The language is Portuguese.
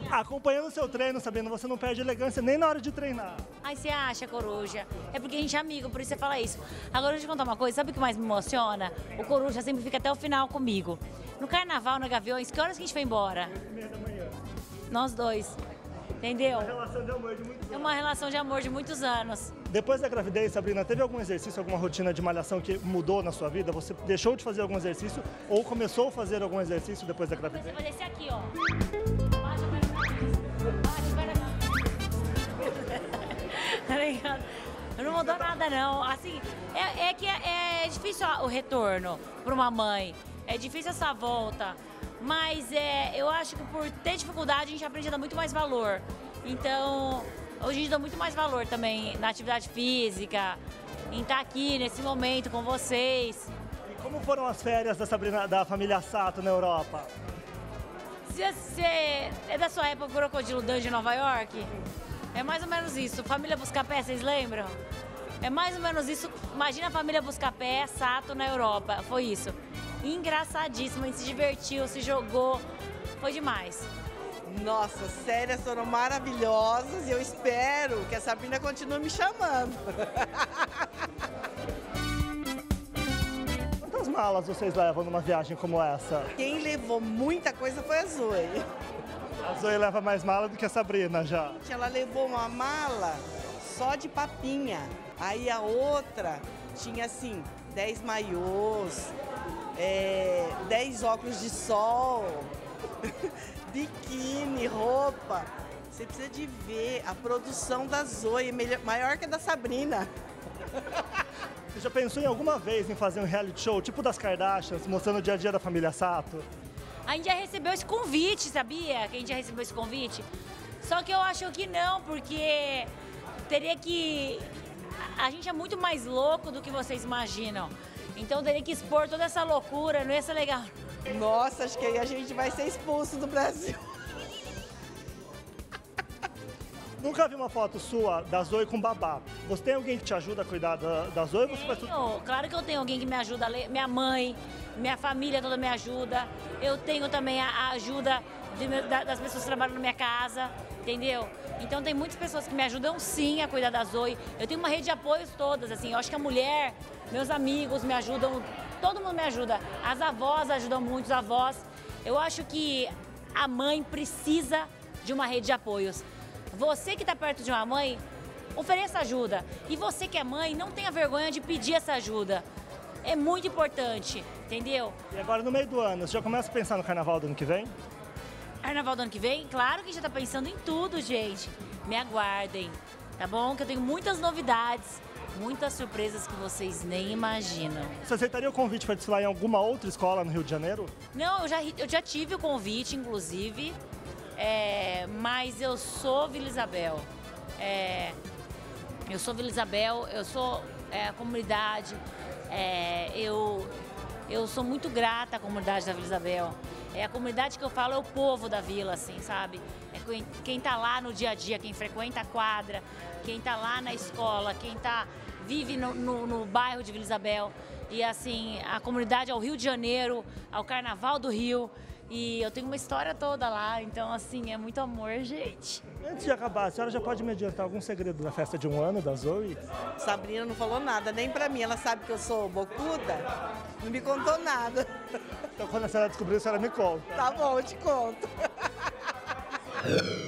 Acompanhando o seu treino, Sabrina, você não perde elegância nem na hora de treinar. Ai, você acha, Coruja? É porque a gente é amigo, por isso você fala isso. Agora, deixa eu te contar uma coisa, sabe o que mais me emociona? O Coruja sempre fica até o final comigo. No carnaval, na Gaviões, que horas que a gente foi embora? 8h30 da manhã. Nós dois. Entendeu? Uma relação de amor de muitos É anos. uma relação de amor de muitos anos. Depois da gravidez, Sabrina, teve algum exercício, alguma rotina de malhação que mudou na sua vida? Você deixou de fazer algum exercício ou começou a fazer algum exercício depois da Você gravidez? vai descer aqui, ó. Baixa o pé. Baixa o pé. Tá ligado? Não mudou nada, não. Assim, é que é difícil o retorno para uma mãe. É difícil essa volta. Mas eu acho que por ter dificuldade, a gente aprende a dar muito mais valor. Então, hoje a gente dá muito mais valor também na atividade física, em estar aqui nesse momento com vocês. E como foram as férias da Sabrina, da família Sato na Europa? Se você é da sua época, Crocodilo Dundee de Nova York? É mais ou menos isso. Família Buscapé, vocês lembram? É mais ou menos isso. Imagina a família Buscapé, Sato na Europa. Foi isso. Engraçadíssimo, a gente se divertiu, se jogou. Foi demais. Nossa, as férias foram maravilhosas e eu espero que a Sabrina continue me chamando. Quantas malas vocês levam numa viagem como essa? Quem levou muita coisa foi a Zoe. A Zoe leva mais mala do que a Sabrina já. Ela levou uma mala só de papinha. Aí a outra tinha assim, 10 maiôs, 10 óculos de sol, biquíni, roupa. Você precisa de ver a produção da Zoe, maior que a da Sabrina. Você já pensou em alguma vez em fazer um reality show, tipo das Kardashians, mostrando o dia a dia da família Sato? A gente já recebeu esse convite, sabia? Que a gente já recebeu esse convite. Só que eu acho que não, porque teria que... A gente é muito mais louco do que vocês imaginam. Então teria que expor toda essa loucura, não ia ser legal. Nossa, acho que aí a gente vai ser expulso do Brasil. Nunca vi uma foto sua da Zoe com babá. Você tem alguém que te ajuda a cuidar da Zoe ou você faz tudo? Tenho, claro que eu tenho alguém que me ajuda, minha mãe, minha família toda me ajuda. Eu tenho também a ajuda das pessoas que trabalham na minha casa, entendeu? Então tem muitas pessoas que me ajudam sim a cuidar da Zoe. Eu tenho uma rede de apoios todas, assim, eu acho que a mulher, meus amigos me ajudam, todo mundo me ajuda. As avós ajudam muito, os avós. Eu acho que a mãe precisa de uma rede de apoios. Você que está perto de uma mãe, ofereça ajuda. E você que é mãe, não tenha vergonha de pedir essa ajuda. É muito importante, entendeu? E agora no meio do ano, você já começa a pensar no carnaval do ano que vem? Carnaval do ano que vem? Claro que a gente já tá pensando em tudo, gente. Me aguardem, tá bom? Que eu tenho muitas novidades, muitas surpresas que vocês nem imaginam. Você aceitaria o convite para desfilar em alguma outra escola no Rio de Janeiro? Não, eu já tive o convite, inclusive, mas eu sou Vila Isabel. Eu sou Vila Isabel, eu sou a comunidade, eu sou muito grata à comunidade da Vila Isabel. A comunidade que eu falo é o povo da vila, assim, sabe? É quem tá lá no dia a dia, quem frequenta a quadra, quem tá lá na escola, quem vive no bairro de Vila Isabel. E assim, a comunidade ao Rio de Janeiro, ao Carnaval do Rio. E eu tenho uma história toda lá, então assim, é muito amor, gente. Antes de acabar, a senhora já pode me adiantar algum segredo da festa de 1 ano da Zoe? Sabrina não falou nada, nem pra mim. Ela sabe que eu sou bocuda, não me contou nada. Então quando a senhora descobrir, a senhora me conta. Tá bom, eu te conto.